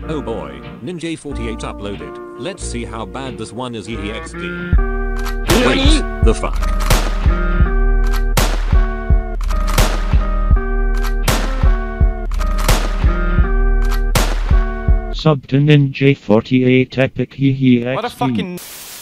Oh boy, Ninja48 uploaded. Let's see how bad this one is. EXD. Wait, the fuck? Sub to Ninja48 epic XD. What a fucking...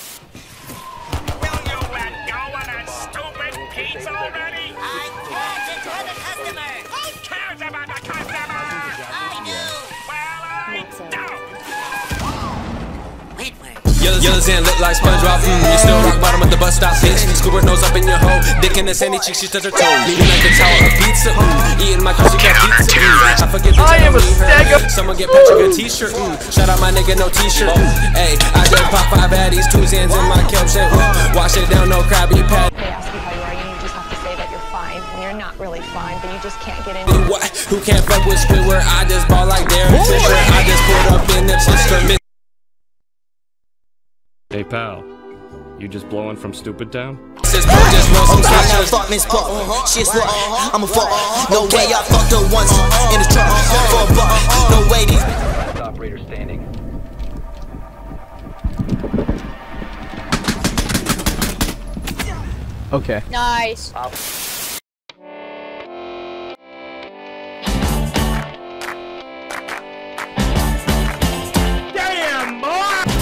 Yellow Zan look like Spongebob, you still rock bottom at the bus stop, bitch. Squidward nose up in your hole, dick in the sandy cheek, she touch her toes. Leaning like a tower of pizza, eating my crusty cat pizza, I forget the I am a stagger. Someone get Patrick a t-shirt, shout out my nigga, no t-shirt, Hey, I just pop 5 baddies, 2 Zans in my kelp shit, wash it down, no Krabby Patty. They ask you how you are, you just have to say that you're fine when you're not really fine, but you just can't get in. What? Who can't fuck with Squidward? I just ball like Derek Fisher, I just put up in the sister. Hey pal, you just blowing from Stupid Town? Fuck Miss Puff, shit's what I'm a fuck. No way I fucked her once in the truck for a buck. No way these operator standing. Okay. Nice. Damn, boy!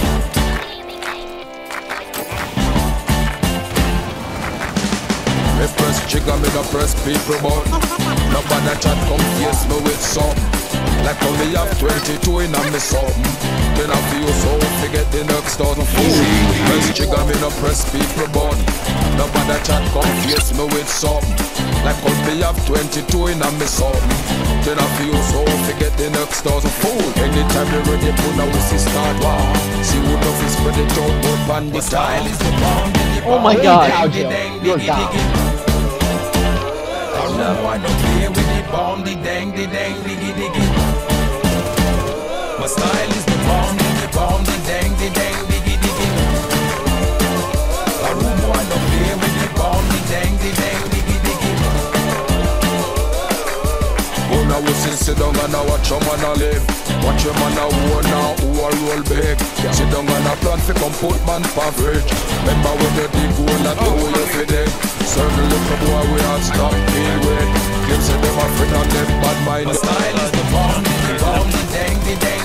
Me press trigger, me no press people but nobody chat come face me with something. Like how me have 22 in a me something. Then I feel so forget the next 1,000 fool. Press trigger, me no press people but nobody chat come face me with something. Like how me have 22 in a me something. Then I feel so forget the next 1,000 fool. Anytime you ready put a whistle start war. See who love is spread it out up on the style is the bomb. Oh my god, you're down. I don't play with the bomb, the dang, diggy, diggy. My style is the bomb, the dang, diggy, diggy. A room I don't play with the bomb, the dang, diggy, diggy. Oh, now we sit down and I watch your man a live. Watch your man a war now, who a roll big. Sit down and a plan fi come put man for bridge. Remember when you dig hole and do you fi dig. Circle little boy we all stop deal with. Give say them a friend and them bad mind. My style is the bomb, the dang,